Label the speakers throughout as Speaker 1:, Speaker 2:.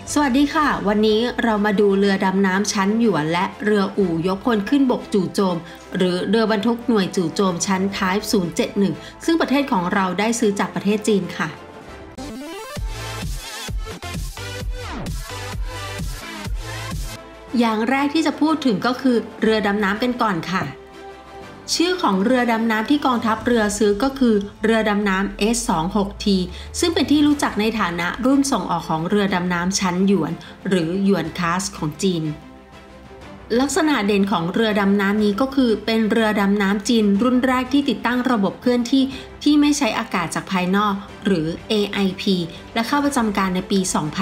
Speaker 1: สวัสดีค่ะวันนี้เรามาดูเรือดำน้ำชั้นหยวนและเรืออู่ยกพลขึ้นบกจู่โจมหรือเรือบรรทุกหน่วยจู่โจมชั้น Type 071 ซึ่งประเทศของเราได้ซื้อจากประเทศจีนค่ะอย่างแรกที่จะพูดถึงก็คือเรือดำน้ำกันก่อนค่ะชื่อของเรือดำน้ำที่กองทัพเรือซื้อก็คือเรือดำน้ำ S26T ซึ่งเป็นที่รู้จักในฐานะรุ่นส่งออกของเรือดำน้ำชั้นหยวนหรือหยวนคลาสของจีนลักษณะเด่นของเรือดำน้ำนี้ก็คือเป็นเรือดำน้ำจีนรุ่นแรกที่ติดตั้งระบบเคลื่อนที่ที่ไม่ใช้อากาศจากภายนอกหรือ AIP และเข้าประจำการในปี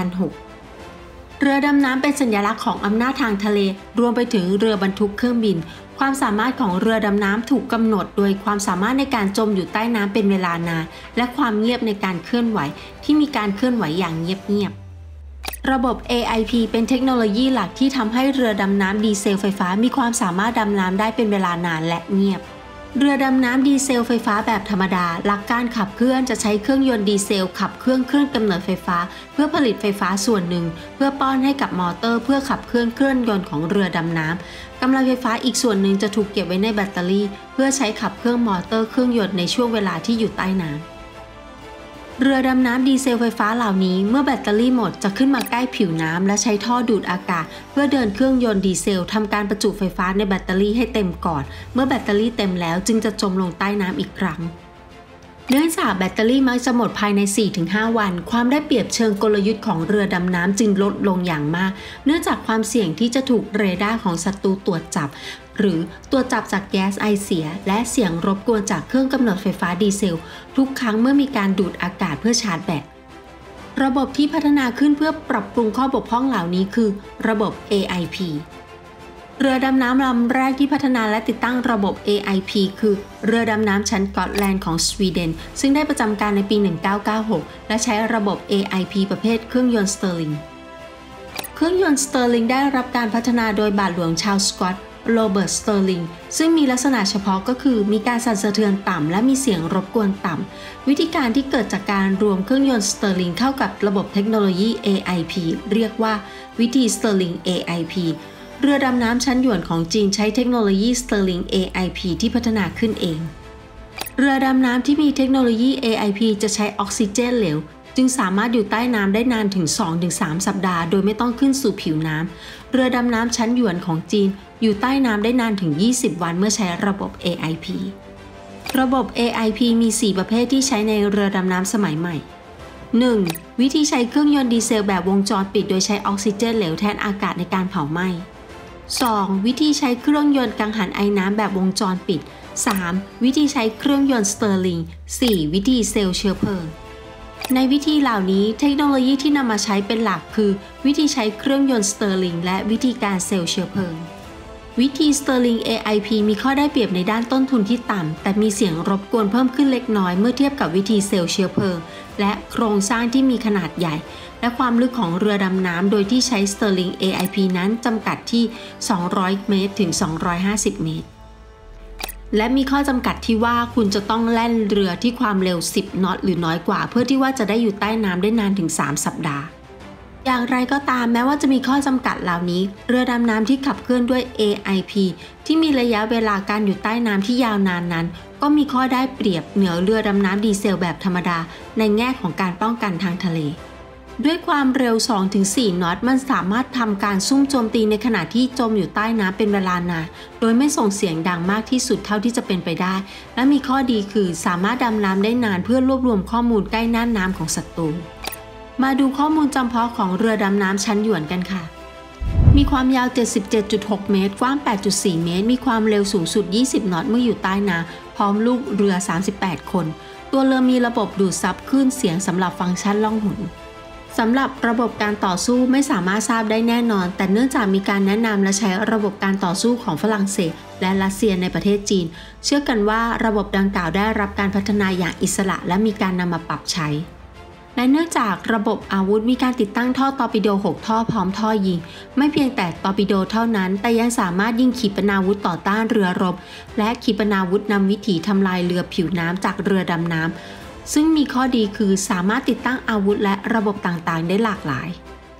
Speaker 1: 2006 เรือดำน้ำเป็นสัญลักษณ์ของอำนาจทางทะเลรวมไปถึงเรือบรรทุกเครื่องบินความสามารถของเรือดำน้ำถูกกำหนดโดยความสามารถในการจมอยู่ใต้น้ำเป็นเวลานานและความเงียบในการเคลื่อนไหวที่มีการเคลื่อนไหวอย่างเงียบๆระบบ AIP เป็นเทคโนโลยีหลักที่ทำให้เรือดำน้ำดีเซลไฟฟ้ามีความสามารถดำน้ำได้เป็นเวลานานและเงียบเรือดำน้ำดีเซลไฟฟ้าแบบธรรมดาหลักการขับเคลื่อนจะใช้เครื่องยนต์ดีเซลขับเครื่องกำเนิดไฟฟ้าเพื่อผลิตไฟฟ้าส่วนหนึ่งเพื่อป้อนให้กับมอเตอร์เพื่อขับเคลื่อนยนต์ของเรือดำน้ำกำลังไฟฟ้าอีกส่วนหนึ่งจะถูกเก็บไว้ในแบตเตอรี่เพื่อใช้ขับเครื่องมอเตอร์เครื่องยนต์ในช่วงเวลาที่อยู่ใต้น้ำเรือดำน้ำดีเซลไฟฟ้าเหล่านี้เมื่อแบตเตอรี่หมดจะขึ้นมาใกล้ผิวน้ำและใช้ท่อดูดอากาศเพื่อเดินเครื่องยนต์ดีเซลทำการประจุไฟฟ้าในแบตเตอรี่ให้เต็มก่อนเมื่อแบตเตอรี่เต็มแล้วจึงจะจมลงใต้น้ำอีกครั้งเนื่องจากแบตเตอรี่มักจะหมดภายใน 4-5 วันความได้เปรียบเชิงกลยุทธ์ของเรือดำน้ำจึงลดลงอย่างมากเนื่องจากความเสี่ยงที่จะถูกเรดาร์ของศัตรูตรวจจับหรือตรวจจับจากแก๊สไอเสียและเสียงรบกวนจากเครื่องกำเนิดไฟฟ้าดีเซลทุกครั้งเมื่อมีการดูดอากาศเพื่อชาร์จแบตระบบที่พัฒนาขึ้นเพื่อปรับปรุงข้อบกพร่องเหล่านี้คือระบบ AIPเรือดำน้ำลำแรกที่พัฒนาและติดตั้งระบบ AIP คือเรือดำน้ำชั้นกอตแลนด์ของสวีเดนซึ่งได้ประจำการในปี 1996 และใช้ระบบ AIP ประเภทเครื่องยนต์สเตอร์ลิงเครื่องยนต์สเตอร์ลิงได้รับการพัฒนาโดยบาทหลวงชาวสกอตโรเบิร์ตสเตอร์ลิงซึ่งมีลักษณะเฉพาะก็คือมีการสั่นสะเทือนต่ำและมีเสียงรบกวนต่ำวิธีการที่เกิดจากการรวมเครื่องยนต์สเตอร์ลิงเข้ากับระบบเทคโนโลยี AIP เรียกว่าวิธีสเตอร์ลิง AIPเรือดำน้ำชั้นหยวนของจีนใช้เทคโนโลยี Sterling AIP ที่พัฒนาขึ้นเองเรือดำน้ำที่มีเทคโนโลยี AIP จะใช้ออกซิเจนเหลวจึงสามารถอยู่ใต้น้ำได้นานถึง 2-3 สัปดาห์โดยไม่ต้องขึ้นสู่ผิวน้ำเรือดำน้ำชั้นหยวนของจีนอยู่ใต้น้ำได้นานถึง 20 วันเมื่อใช้ระบบ AIP ระบบ AIP มี 4 ประเภทที่ใช้ในเรือดำน้ำสมัยใหม่ 1. วิธีใช้เครื่องยนต์ดีเซลแบบวงจรปิดโดยใช้ออกซิเจนเหลวแทนอากาศในการเผาไหม้2. วิธีใช้เครื่องยนต์กังหันไอน้ำแบบวงจรปิด 3. วิธีใช้เครื่องยนต์สเตอร์ลิง 4. วิธีเซลล์เชื้อเพลิงในวิธีเหล่านี้เทคโนโลยีที่นำมาใช้เป็นหลักคือวิธีใช้เครื่องยนต์สเตอร์ลิงและวิธีการเซลล์เชื้อเพลิงวิธี Sterling AIP มีข้อได้เปรียบในด้านต้นทุนที่ต่ำแต่มีเสียงรบกวนเพิ่มขึ้นเล็กน้อยเมื่อเทียบกับวิธีเซลล์เชื้อเพลิงและโครงสร้างที่มีขนาดใหญ่และความลึกของเรือดำน้ำโดยที่ใช้ Sterling AIP นั้นจำกัดที่ 200 เมตรถึง 250 เมตรและมีข้อจำกัดที่ว่าคุณจะต้องแล่นเรือที่ความเร็ว 10 นอตหรือน้อยกว่าเพื่อที่ว่าจะได้อยู่ใต้น้ำได้นานถึง 3 สัปดาห์อย่างไรก็ตามแม้ว่าจะมีข้อจำกัดเหล่านี้เรือดำน้ำที่ขับเคลื่อนด้วย AIP ที่มีระยะเวลาการอยู่ใต้น้ำที่ยาวนานนั้นก็มีข้อได้เปรียบเหนือเรือดำน้ำดีเซลแบบธรรมดาในแง่ของการป้องกันทางทะเลด้วยความเร็ว 2-4 นอตมันสามารถทำการซุ่มโจมตีในขณะที่จมอยู่ใต้น้ำเป็นเวลานานโดยไม่ส่งเสียงดังมากที่สุดเท่าที่จะเป็นไปได้และมีข้อดีคือสามารถดำน้ำได้นานเพื่อรวบรวมข้อมูลใกล้น่านน้ำของศัตรูมาดูข้อมูลจำเพาะของเรือดำน้ำชั้นหยวนกันค่ะมีความยาว 77.6 เมตรกว้าง 8.4 เมตรมีความเร็วสูงสุด 20 นอตเมื่ออยู่ใต้น้ำพร้อมลูกเรือ 38 คนตัวเรือมีระบบดูดซับคลื่นเสียงสำหรับฟังก์ชันล่องหนสำหรับระบบการต่อสู้ไม่สามารถทราบได้แน่นอนแต่เนื่องจากมีการแนะนำและใช้ระบบการต่อสู้ของฝรั่งเศสและรัสเซียในประเทศจีนเชื่อกันว่าระบบดังกล่าวได้รับการพัฒนาอย่างอิสระและมีการนำมาปรับใช้และเนื่องจากระบบอาวุธมีการติดตั้งท่อตอร์ปิโด 6 ท่อพร้อมท่อยิงไม่เพียงแต่ตอร์ปิโดเท่านั้นแต่ยังสามารถยิงขีปนาวุธต่อต้านเรือรบและขีปนาวุธนำวิถีทำลายเรือผิวน้ำจากเรือดำน้ำซึ่งมีข้อดีคือสามารถติดตั้งอาวุธและระบบต่างๆได้หลากหลาย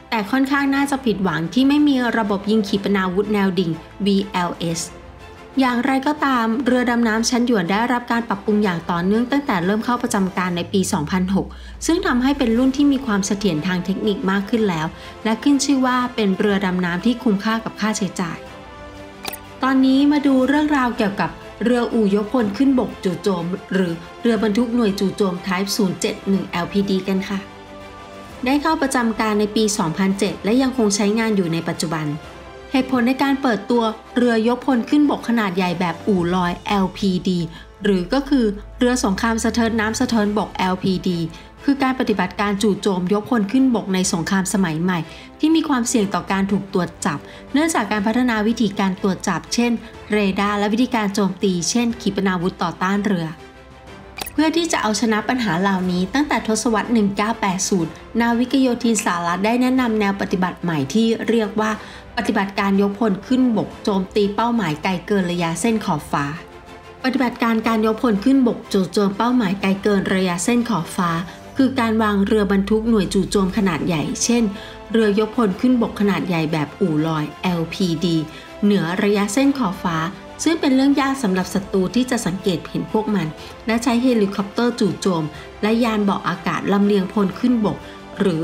Speaker 1: แต่ค่อนข้างน่าจะผิดหวังที่ไม่มีระบบยิงขีปนาวุธแนวดิ่ง VLS อย่างไรก็ตามเรือดำน้ำชั้นหยวนได้รับการปรับปรุงอย่างต่อเนื่องตั้งแต่เริ่มเข้าประจำการในปี 2006 ซึ่งทำให้เป็นรุ่นที่มีความเสถียรทางเทคนิคมากขึ้นแล้วและขึ้นชื่อว่าเป็นเรือดำน้ำที่คุ้มค่ากับค่าใช้จ่ายตอนนี้มาดูเรื่องราวเกี่ยวกับเรืออู่ยกพลขึ้นบกจู่โจมหรือเรือบรรทุกหน่วยจู่โจม Type 071 LPD กันค่ะได้เข้าประจำการในปี 2007 และยังคงใช้งานอยู่ในปัจจุบันเหตุผลในการเปิดตัวเรือยกพลขึ้นบกขนาดใหญ่แบบอู่ลอย LPD หรือก็คือเรือสงครามสะเทินน้ำสะเทินบก LPD คือการปฏิบัติการจู่โจมยกพลขึ้นบกในสงครามสมัยใหม่ที่มีความเสี่ยงต่อการถูกตรวจจับเนื่องจากการพัฒนาวิธีการตรวจจับเช่นเรดาร์และวิธีการโจมตีเช่นขีปนาวุธต่อต้านเรือเพื่อที่จะเอาชนะปัญหาเหล่านี้ตั้งแต่ทศวรรษ 1980 นาวิกโยธินสหรัฐได้แนะนำแนวปฏิบัติใหม่ที่เรียกว่าปฏิบัติการยกพลขึ้นบกโจมตีเป้าหมายไกลเกินระยะเส้นขอบฟ้าปฏิบัติการการยกพลขึ้นบกจู่โจมเป้าหมายไกลเกินระยะเส้นขอบฟ้าคือการวางเรือบรรทุกหน่วยจู่โจมขนาดใหญ่เช่นเรือยกพลขึ้นบกขนาดใหญ่แบบอู่ลอย LPD เหนือระยะเส้นขอบฟ้าซึ่งเป็นเรื่องยากสำหรับศัตรูที่จะสังเกตเห็นพวกมันและใช้เฮลิคอปเตอร์จู่โจมและยานเบาะอากาศลำเลียงพลขึ้นบกหรือ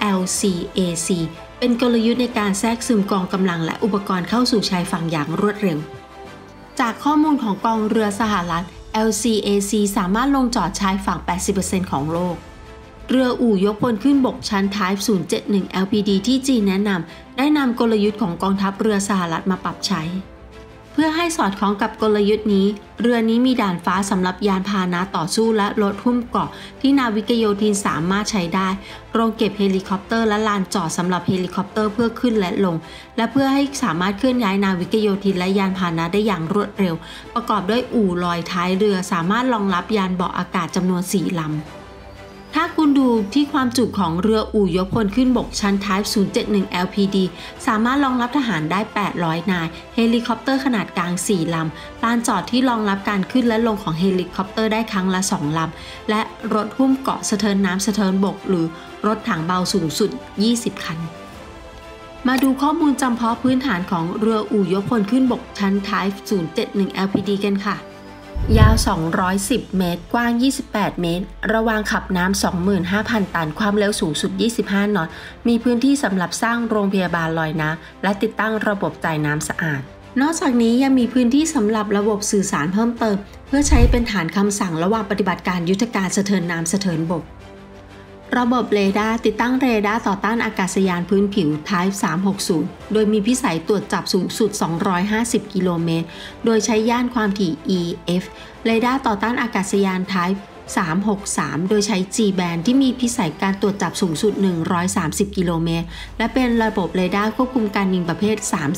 Speaker 1: LCAC เป็นกลยุทธ์ในการแทรกซึมกองกำลังและอุปกรณ์เข้าสู่ชายฝั่งอย่างรวดเร็วจากข้อมูลของกองเรือสหรัฐ LCAC สามารถลงจอดชายฝั่ง 80% ของโลกเรืออู่ยกพลขึ้นบกชั้น Type 071 LPD ที่จีนแนะนำได้นำกลยุทธ์ของกองทัพเรือสหรัฐมาปรับใช้เพื่อให้สอดคล้องกับกลยุทธ์นี้เรือนี้มีด่านฟ้าสำหรับยานพาหนะต่อสู้และรถหุ้มเกราะที่นาวิกโยธินสามารถใช้ได้โรงเก็บเฮลิคอปเตอร์และลานจอดสำหรับเฮลิคอปเตอร์เพื่อขึ้นและลงและเพื่อให้สามารถเคลื่อนย้ายนาวิกโยธินและยานพาหนะได้อย่างรวดเร็วประกอบด้วยอู่ลอยท้ายเรือสามารถรองรับยานเบาะอากาศจำนวน4 ลำถ้าคุณดูที่ความจุของเรืออู่ยกพลขึ้นบกชั้น Type 071 LPD สามารถรองรับทหารได้ 800 นายเฮลิคอปเตอร์ขนาดกลาง 4 ลำลานจอดที่รองรับการขึ้นและลงของเฮลิคอปเตอร์ได้ครั้งละ 2 ลำและรถหุ้มเกราะสะเทินน้ำสะเทินบกหรือรถถังเบาสูงสุด 20 คันมาดูข้อมูลจำเพาะพื้นฐานของเรืออู่ยกพลขึ้นบกชั้น Type 071 LPD กันค่ะยาว 210 เมตร กว้าง 28 เมตร ระวางขับน้ำ 25,000 ตัน ความเร็วสูงสุด 25 นอต มีพื้นที่สำหรับสร้างโรงพยาบาลลอยน้ำและติดตั้งระบบจ่ายน้ำสะอาด นอกจากนี้ยังมีพื้นที่สำหรับระบบสื่อสารเพิ่มเติมเพื่อใช้เป็นฐานคำสั่งระหว่างปฏิบัติการยุทธการสะเทินน้ำสะเทินบกระบบเรดาร์ติดตั้งเรดาร์ต่อต้านอากาศยานพื้นผิว Type 360 โดยมีพิสัยตรวจจับสูงสุด 250 กิโลเมตร โดยใช้ย่านความถี่ EF เรดาร์ต่อต้านอากาศยาน Type 363 โดยใช้ G-band ที่มีพิสัยการตรวจจับสูงสุด 130 กิโลเมตร และเป็นระบบเรดาร์ควบคุมการยิงประเภท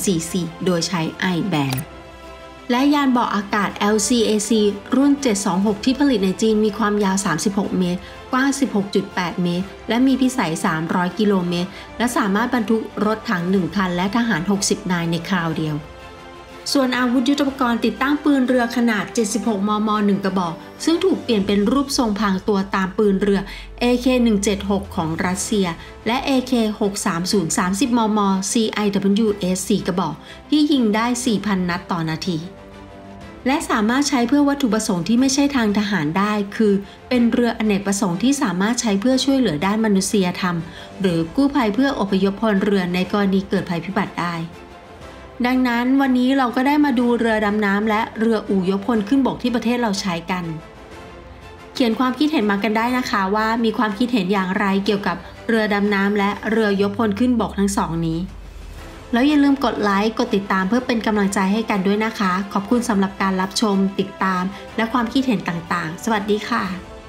Speaker 1: 344 โดยใช้ I-bandและยานเบาะอากาศ LCAC รุ่น 726 ที่ผลิตในจีนมีความยาว 36 เมตร กว้าง 16.8 เมตร และมีพิสัย 300 กิโลเมตร และสามารถบรรทุกรถถัง 1 คันและทหาร 60 นายในคราวเดียว ส่วนอาวุธยุทโธปกรณ์ติดตั้งปืนเรือขนาด 76 มม. 1 กระบอก ซึ่งถูกเปลี่ยนเป็นรูปทรงพรางตัวตามปืนเรือ AK-176 ของรัสเซีย และ AK-630 30 มม. CIWS 4 กระบอก ที่ยิงได้ 4,000 นัดต่อนาทีและสามารถใช้เพื่อวัตถุประสงค์ที่ไม่ใช่ทางทหารได้คือเป็นเรืออเนกประสงค์ที่สามารถใช้เพื่อช่วยเหลือด้านมนุษยธรรมหรือกู้ภัยเพื่ออพยพพลเรือนในกรณีเกิดภัยพิบัติได้ดังนั้นวันนี้เราก็ได้มาดูเรือดำน้ำและเรืออู่ยกพลขึ้นบกที่ประเทศเราใช้กันเขียนความคิดเห็นมากันได้นะคะว่ามีความคิดเห็นอย่างไรเกี่ยวกับเรือดำน้ำและเรือยกพลขึ้นบกทั้งสองนี้แล้วอย่าลืมกดไลค์กดติดตามเพื่อเป็นกำลังใจให้กันด้วยนะคะขอบคุณสำหรับการรับชมติดตามและความคิดเห็นต่างๆสวัสดีค่ะ